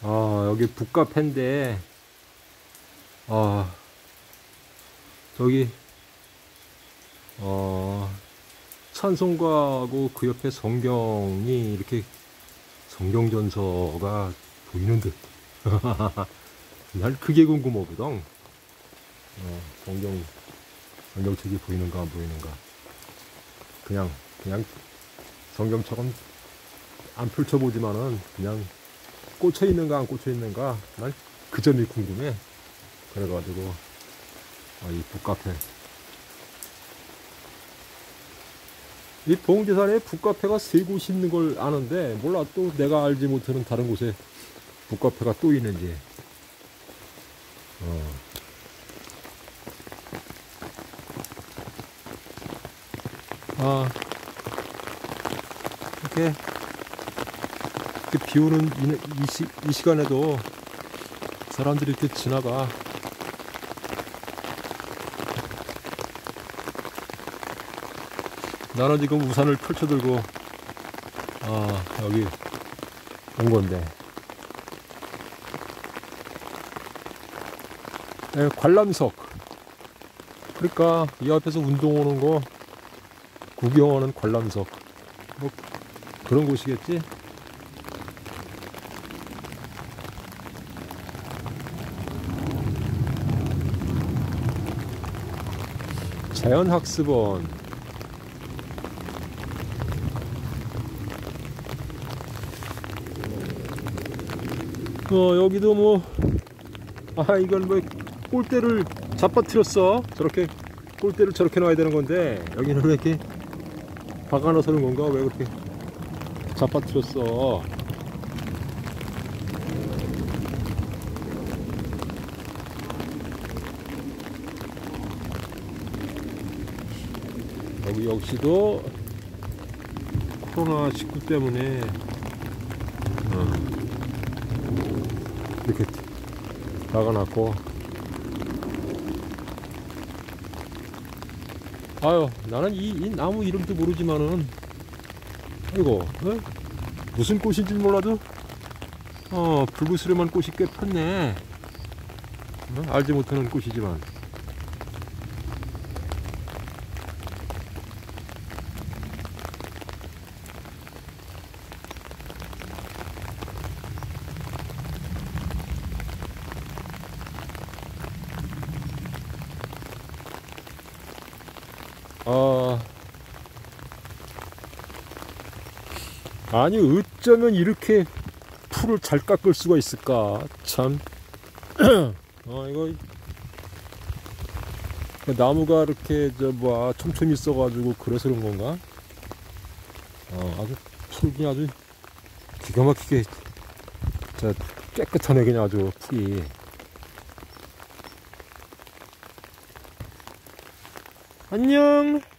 여기 북카페인데, 아, 저기, 찬송가하고 그 옆에 성경이 이렇게 성경전서가 보이는 듯. 난 그게 궁금하거든. 성경책이 보이는가 안 보이는가. 그냥 성경처럼 안 펼쳐보지만은 그냥 꽂혀 있는가 안 꽂혀 있는가. 난 그 점이 궁금해. 그래가지고, 이 북카페. 이 봉제산에 북카페가 세 곳이 있는 걸 아는데, 몰라 또 내가 알지 못하는 다른 곳에 북카페가 또 있는지. 이렇게 비 오는 이 시간에도 사람들이 이렇게 지나가. 나는 지금 우산을 펼쳐 들고 여기 온 건데, 관람석. 그러니까 이 앞에서 운동 오는 거 구경하는 관람석, 뭐 그런 곳이겠지. 자연학습원. 여기도 뭐, 이건 뭐 골대를 잡아뜨렸어. 저렇게 골대를 저렇게 놔야 되는 건데, 여기는 왜 이렇게 박아놔서는 건가? 왜 그렇게 잡아뜨렸어? 여기 역시도 코로나19 때문에 이렇게 박아놨고, 나는 이 나무 이름도 모르지만은, 아이고, 무슨 꽃인지 몰라도 불구스름한 꽃이 꽤 폈네. 알지 못하는 꽃이지만. 아니 어쩌면 이렇게 풀을 잘 깎을 수가 있을까 참. 이거 나무가 이렇게 촘촘히 있어가지고 그래서 그런 건가? 아주 풀이 아주 기가 막히게 깨끗하네. 그냥 아주 풀이. 안녕.